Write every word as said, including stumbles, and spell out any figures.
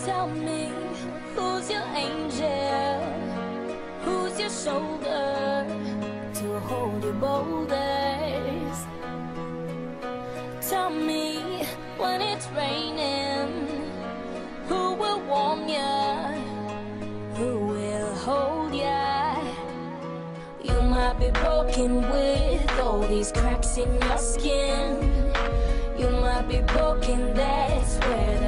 Tell me, who's your angel? Who's your shoulder to hold your boulders? Tell me, when it's raining, who will warm ya? Who will hold ya? You might be broken with all these cracks in your skin. You might be broken, that's where